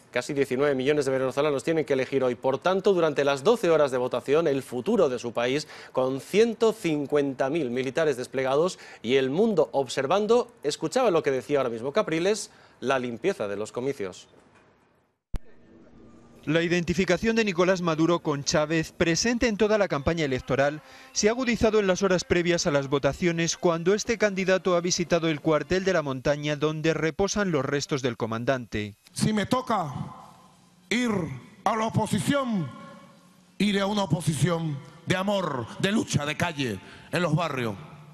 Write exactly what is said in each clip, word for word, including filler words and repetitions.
Casi diecinueve millones de venezolanos tienen que elegir hoy. Por tanto, durante las doce horas de votación, el futuro de su país, con ciento cincuenta mil militares desplegados y el mundo observando, escuchaba lo que decía ahora mismo Capriles, la limpieza de los comicios. La identificación de Nicolás Maduro con Chávez, presente en toda la campaña electoral, se ha agudizado en las horas previas a las votaciones cuando este candidato ha visitado el cuartel de la montaña donde reposan los restos del comandante. Si me toca ir a la oposición, iré a una oposición de amor, de lucha, de calle, en los barrios.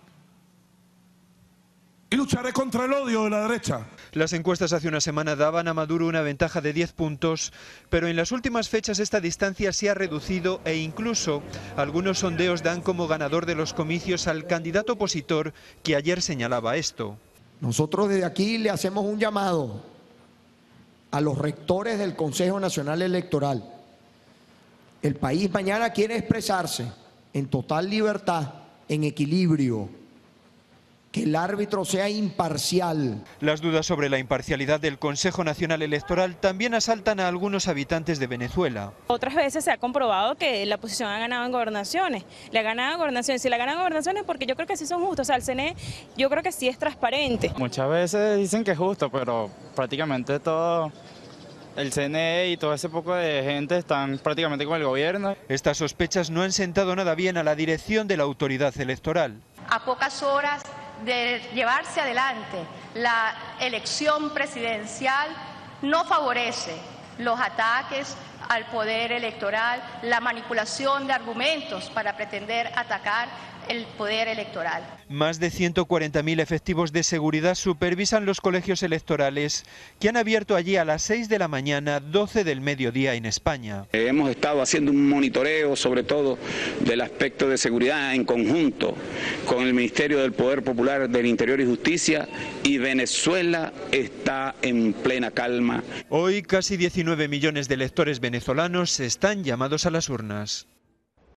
Y lucharé contra el odio de la derecha. Las encuestas hace una semana daban a Maduro una ventaja de diez puntos, pero en las últimas fechas esta distancia se ha reducido e incluso algunos sondeos dan como ganador de los comicios al candidato opositor que ayer señalaba esto. Nosotros desde aquí le hacemos un llamado a los rectores del Consejo Nacional Electoral. El país mañana quiere expresarse en total libertad, en equilibrio. Que el árbitro sea imparcial. Las dudas sobre la imparcialidad del Consejo Nacional Electoral también asaltan a algunos habitantes de Venezuela. Otras veces se ha comprobado que la oposición ha ganado en gobernaciones, le ha ganado en gobernaciones. Si la ganan en gobernaciones, porque yo creo que sí son justos, o sea, el C N E yo creo que sí es transparente. Muchas veces dicen que es justo, pero prácticamente todo... El C N E y todo ese poco de gente están prácticamente con el gobierno. Estas sospechas no han sentado nada bien a la dirección de la autoridad electoral. A pocas horas de llevarse adelante la elección presidencial, no favorece los ataques al poder electoral, la manipulación de argumentos para pretender atacar el poder electoral. Más de ciento cuarenta mil efectivos de seguridad supervisan los colegios electorales que han abierto allí a las seis de la mañana, doce del mediodía en España. Hemos estado haciendo un monitoreo sobre todo del aspecto de seguridad en conjunto con el Ministerio del Poder Popular del Interior y Justicia y Venezuela está en plena calma. Hoy casi diecinueve millones de electores venezolanos están llamados a las urnas.